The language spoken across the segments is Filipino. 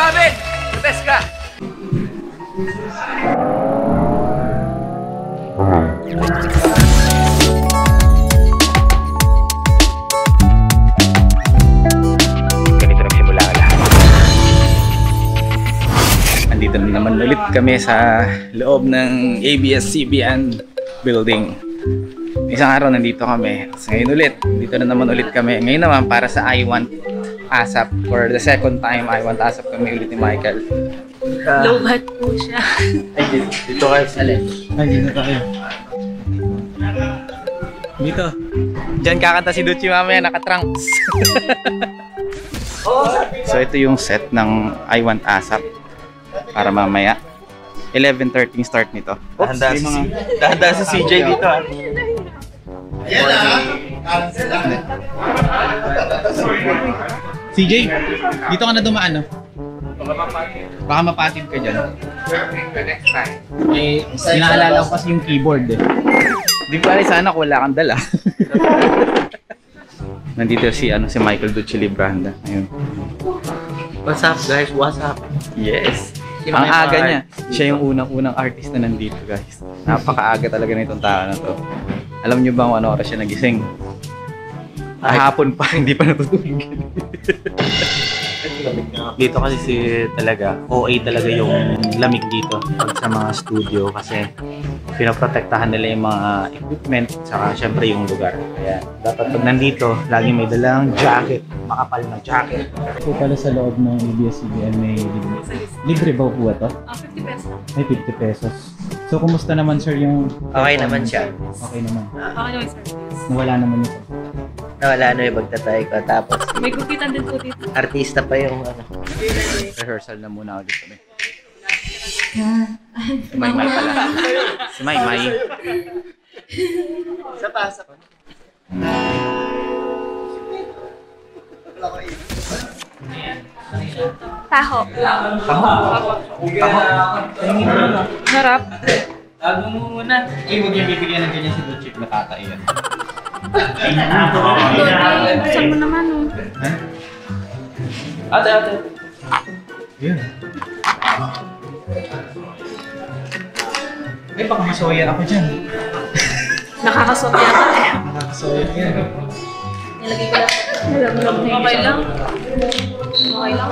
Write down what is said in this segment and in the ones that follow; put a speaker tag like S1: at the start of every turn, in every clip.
S1: namin! Test ka! Ganito nagsimula ang lahat. Andito na naman ulit kami sa loob ng ABS-CBN building. Isang araw nandito kami. So, ngayon ulit, dito na naman ulit kami. Ngayon naman para sa I Want ASAP. For the second time, I Want ASAP kami ulit ni Michael.
S2: Lobat po siya.
S1: Ay, dito kayo sa alin.
S3: Ay, dito tayo.
S1: Dito. Diyan kakanta si Duchi mamaya, naka-trunks. So ito yung set ng I Want ASAP para mamaya 11:30 start nito.
S3: Dahan-dahan sa CJ dito ah.
S1: CJ, dito ka na dumaan, no? Baka mapatid ka dyan. Next time. Eh, inaalala ko kasi yung keyboard eh. Di ba sana kung wala kang dala. Nandito si Michael Duchi Libranda. Ayun.
S3: What's up guys? What's up?
S1: Yes. Ang aga niya. Siya yung unang-unang artist na nandito, guys. Napakaaga talaga nitong tao na to. Alam niyo ba kung ano oras siya nagising? Hapon pa, hindi pa natutulog.
S3: Dito kasi talaga, OA talaga yung lamig dito sa mga studio kasi pinoprotektahan nila yung mga equipment saka syempre yung lugar. Kaya dapat pag nandito, lagi may dalang jacket, makapal na jacket.
S1: So pala sa loob ng ABS-CBN may libre ba po ito?
S2: 50 pesos.
S1: May 50 pesos. So kumusta naman sir yung...
S3: Okay naman siya.
S1: Okay naman.
S2: Okay naman, sir.
S1: Nawala naman ito.
S3: Nawala na yung pagtatry ko tapos
S2: May gupitan din po dito.
S3: artista pa yung
S1: Rehearsal na muna ulit kami. Si Maymay pala. Si Maymay.
S3: Sa pasa ko.
S2: Taho. Harap.
S1: Tago mo muna. Uy, huwag yung bibigyan ng ganyan si Duchi. Matatay yan.
S2: Buksan mo naman, oh.
S1: Ha? Ate. Yun. Ay, baka masoya ako dyan.
S2: Nakakasot yata.
S1: Nakakasoya yan.
S2: Nilagay ko lang. Okay lang. Okay lang.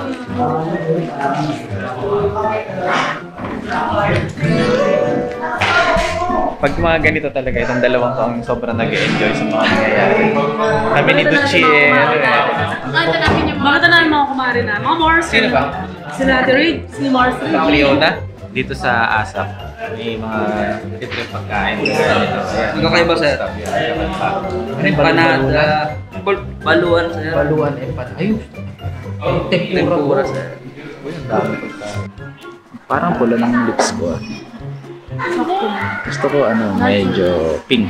S1: Pag mga ganito talaga, itong dalawang taong sobrang nag-enjoy sa mga nangyayari. Kami ni Duchi eh.
S2: Bakit tanawin mga kumari na? Mga Mars.
S1: Sino ba?
S2: Sila Ate Reid, si Mars.
S1: Ang Leona. Dito sa ASAP, may mga libreng pagkain.
S3: Ano kayo ba sir?
S1: Ano yung
S3: Panada. Baluan sir.
S1: Baluan eh pan. Ayun.
S3: Tempura sir.
S1: Uy, ang dami pagkain. Parang pula ng lips ko. Gusto ko medyo pink.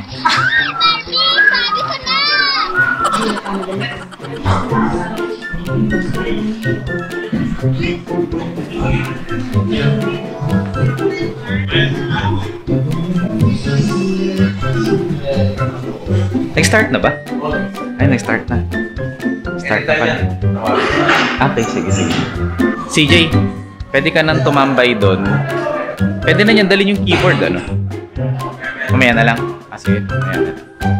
S1: Nag-start na ba? Ay, nag-start na. Start na pala. Okay, sige. CJ, pwede ka nang tumambay doon. Pwede na niyan dalhin yung keyboard, ano? Mamaya na lang. Sige, mamaya na lang.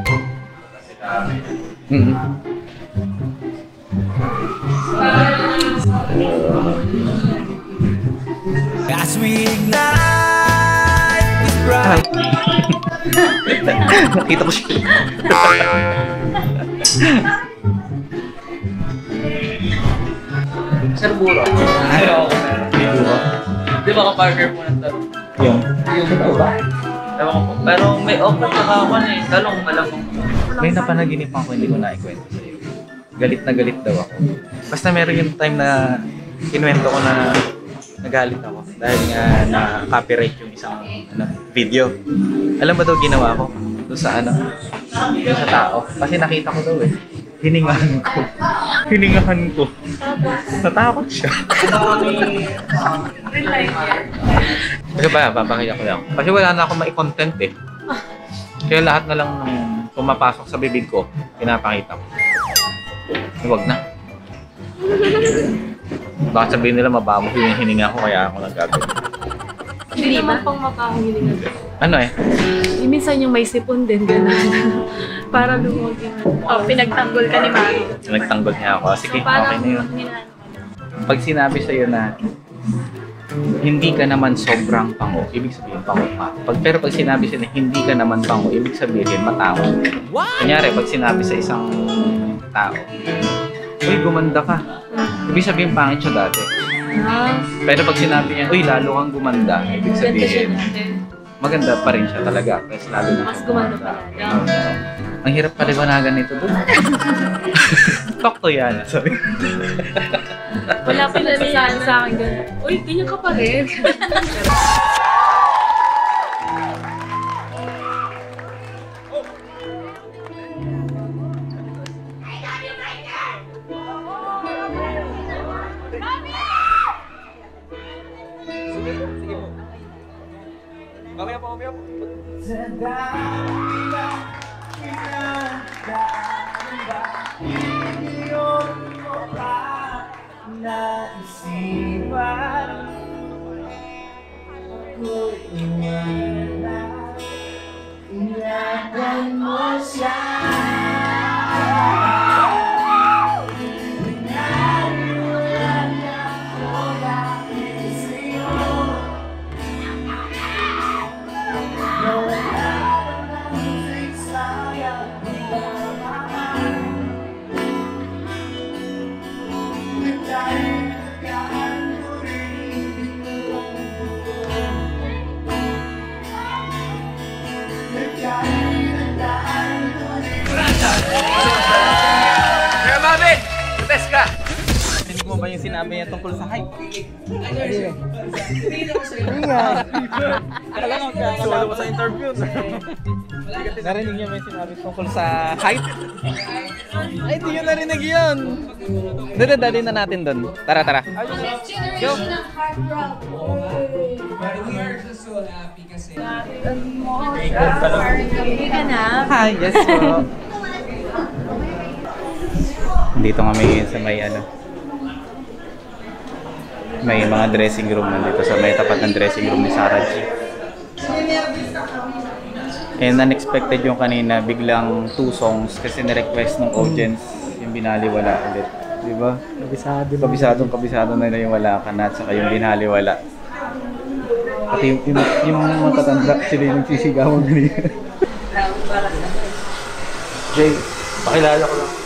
S4: As we ignite this bright.
S1: Nakita ko siya.
S3: Sir Buro. Di ba ka-partner po ng talong?
S1: Yung totoo ba?
S3: Ewan ko po. Pero may okra na kawan eh. Talong malamang.
S1: May napanaginipan ko, hindi ko naikwento sa'yo. Galit na galit daw ako. Basta meron yung time na kinuwento ko na nagalit ako dahil nga na-copyright yung isang video. Alam ba daw ginawa ko? Doon sa doon sa tao. Kasi nakita ko daw eh. Hiningahan ko. Natakot siya. Kasi ba, papakita ko lang. Kasi wala na akong mai-content eh. Kaya lahat na lang ng pumapasok sa bibig ko, pinapakita ko. Huwag na. Baka sabihin nila mabaho yung hininga ko kaya ako nagagawin.
S2: Hindi naman pang makahumilingan.
S1: Ano eh?
S2: Minsan yung may sipon din, gano'n. Para lumuwag yun. Oh, pinagtanggol ka ni Mami.
S1: Nagtanggol niya ako. Sige, okay
S2: Parang
S1: na yun.
S2: hinahano ka na.
S1: Pag sinabi sa'yo na hindi ka naman sobrang pango, ibig sabihin pango ka. Pero pag sinabi sa'yo na hindi ka naman pango, ibig sabihin matao. Kunyari, pag sinabi sa isang tao, uy, gumanda ka. Ibig sabihin pangit siya dati.
S2: Ah,
S1: Pero pag sinabi niya, uy, lalo kang gumanda, ibig
S2: ganda siya
S1: sabihin,
S2: dati.
S1: maganda pa rin siya talaga. Kasi lalo na
S2: Mas
S1: siya
S2: gumanda pa lang.
S1: Ang hirap paliwanagan nito doon. Talk to yan. Sabi.
S2: Wala pa nagsasabi sa akin gano'n. Uy, ganyan ka pa rin.
S1: Kaya Mami! Test ka! Hindi mo ba yung sinabi niya tungkol sa hype? Solo ko sa interview. Narinig niyo ba yung sinabi tungkol sa hype? Ay, di yun narinig yun! Dali na natin doon. Tara, tara. Go!
S2: Hindi ka na.
S1: Hi, yes po. Dito kami sa may mga dressing room nandito sa may tapat ng dressing room ni Sarah G. And unexpected yung kanina, biglang 2 songs kasi ni-request ng audience yung binaliwala ulit. Di ba? Kabisado na yung wala ka na at saka yung binaliwala. At yung matatanda sila yung nagsisigawan kanina. Jay, pakilala ko lang.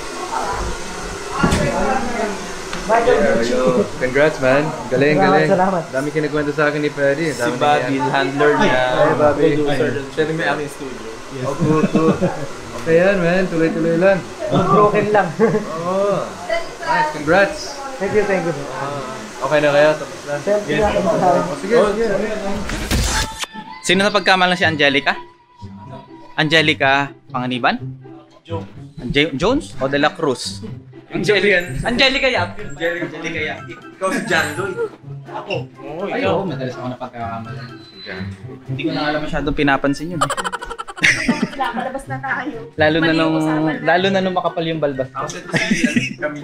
S5: Yo, congrats man. Galing, galing.
S6: Salamat.
S5: Dami kinikwento sa akin ni Freddy.
S3: Si Bobby, handler niya.
S5: Hey, Bobby.
S3: Siya rin may aming studio.
S5: Oh, cool. Okay yan, man. Tuloy-tuloy lang.
S6: Broken lang.
S5: Oo. Nice, congrats.
S6: Thank you.
S5: Okay na kayo? Tapos na? Sige.
S1: Sino na pagkamalan si Angelica? Angelica Panganiban? Jones o De La Cruz? Angelica Yap. Angelica Yap.
S3: Ikaw si John Lloyd. Ako. Oo,
S1: Ay, oo, madalas ako napagkakamalan. Hindi ko na alam masyadong pinapansin yun.
S2: Malabas na tayo.
S1: Lalo na nung makapal yung balbas.
S3: Ako si Camille.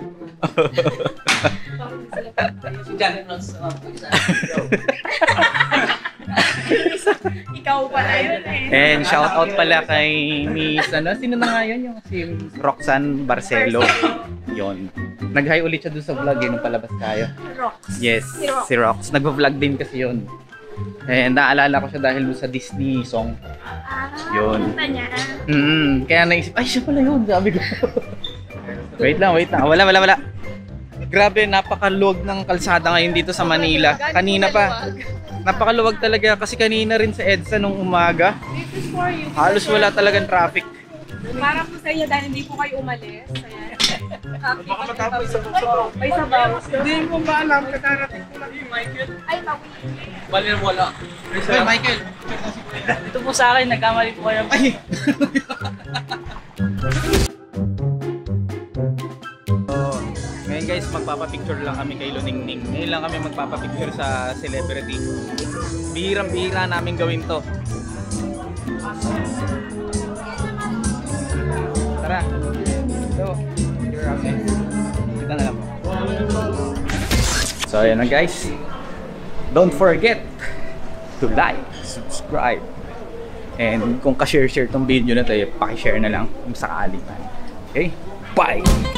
S2: Si Janet Ross. Ikaw pala yun eh.
S1: And shout out pala kay Miss sino na nga yun yung si Roxanne Barcelo. Yon. Nag-hi ulit siya dun sa vlog nung palabas tayo.
S2: Rox.
S1: Yes, si Rox. Nagvo-vlog din kasi yun. And naalala ko siya dahil dun sa Disney song. Yun.
S2: Punta niya.
S1: Kaya naisip, ay siya pala yun, sabi ko. Wait lang. Wala. Grabe, napakaluwag ng kalsada ngayon dito sa Manila. Kanina pa. Napakaluwag talaga kasi kanina rin sa EDSA nung umaga.
S2: This is for you.
S1: Halos wala talagang traffic.
S2: Para po sa inyo dahil hindi po kayo umalis. Baka matapos sa sabaw. May sabaw. Hindi mo ba alam, katarating ko lang yung Michael. Ay, tawi.
S3: Balir wala.
S1: Hey, Michael!
S2: Ito po sa akin, nagkamali po kayo.
S1: Ay! Ngayon guys, magpapapicture lang kami kay Luningning. Ngayon lang kami magpapapicture sa celebrity. Bihirang-bihira namin gawin to. Tara. So, picture kami. Kita na lang. So ayan na guys. Don't forget to like, subscribe. And kung ka-share tong video na to, paki-share na lang kung sakali man. Okay? Bye!